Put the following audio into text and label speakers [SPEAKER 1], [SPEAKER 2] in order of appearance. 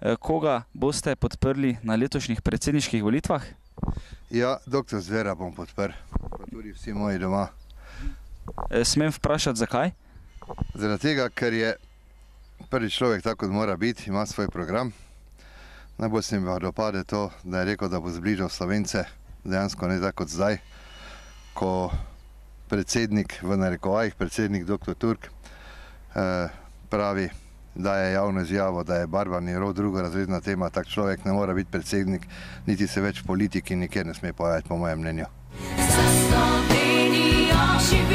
[SPEAKER 1] Koga boste podprli na letošnjih predsedniških volitvah?
[SPEAKER 2] Ja, dr. Zvera bom podprl, pa tudi vsi moji doma.
[SPEAKER 1] Smem vprašati, zakaj?
[SPEAKER 2] Zaradi tega, ker je prvi človek tako, kot mora biti, ima svoj program. Najbolj se mi pa dopade to, da je rekel, da bo zbližal Slovence, dejansko ne tako kot zdaj, ko predsednik, v narekovajih, predsednik dr. Turk, pravi, da je javno izjavo, da je barvni rod drugorazredna tema, tak človek ne mora biti predsednik, niti se več v politiki nikjer ne sme pojaviti, po mojem mnenju.